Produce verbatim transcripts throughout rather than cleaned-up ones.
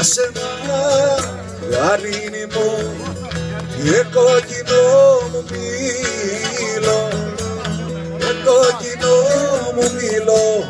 σένα γαλήνη μου και κόκκινο μου μήλο, και κόκκινο μου μήλο.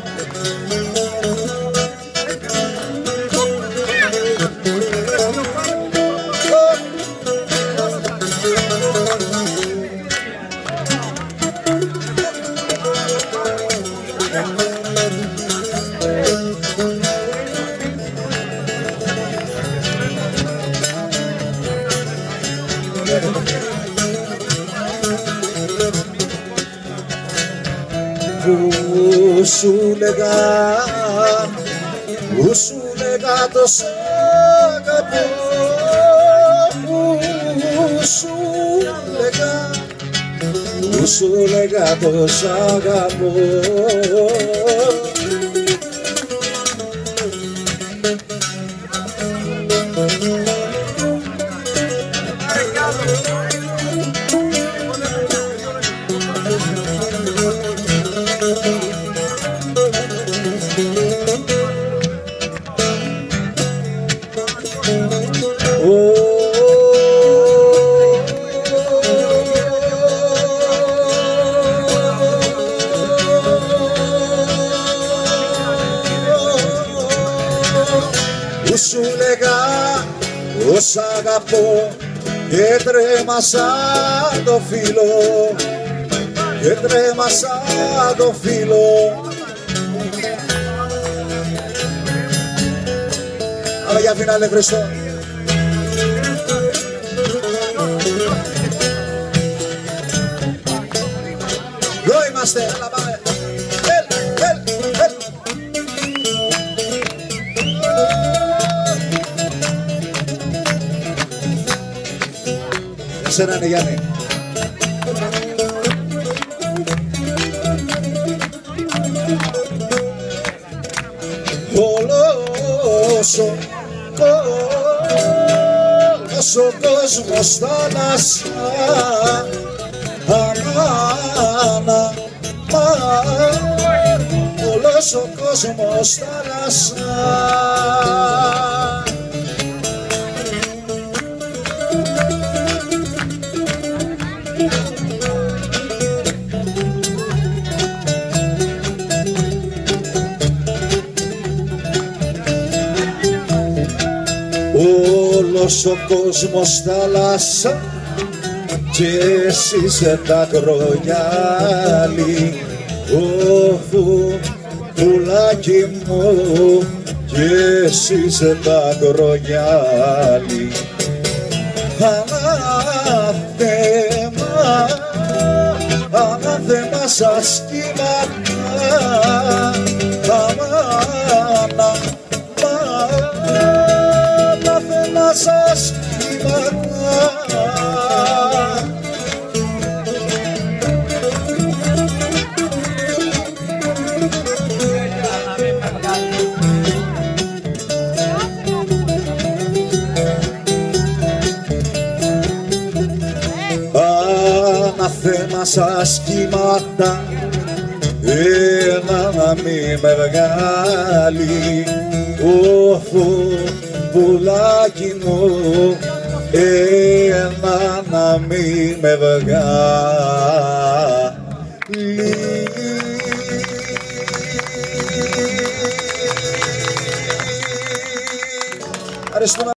Που σου λέγα, που σου λέγα το σ' αγαπώ, που σου λέγα, που σου λέγα το σ' αγαπώ. Που σου λέγα πως αγαπώ και τρέμασα το φύλλο, και τρέμασα το φύλλο. Αλλά για φινάλε Χριστό. Εδώ είμαστε, έλα πάμε. Έλ, έλ, έλ. Εσένα είναι Γιάννη. Όλος ο κόσμος, ο κόσμος θάλασσα, αμάνα, όλος ο κόσμος θάλασσα. Όλος ο κόσμος θάλασσα και εσύ είσαι τα κρογιάλι, όφου πουλάκι μου και εσύ είσαι τα κρογιάλι. Ανάθεμα, ανάθεμα σας κύματα, αμάνα, ανάθεμα σας κύματα. Ανάθεμα σας κύματα, ένα να μη με βγάλει, όφου πουλάκι μου, ένα να μη με βγάλει. Ευχαριστούμε.